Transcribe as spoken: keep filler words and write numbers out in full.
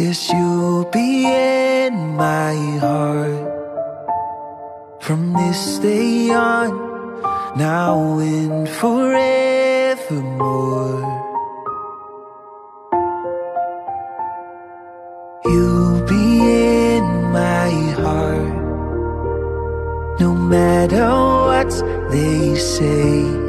Yes, you'll be in my heart from this day on, now and forevermore. You'll be in my heart, no matter what they say.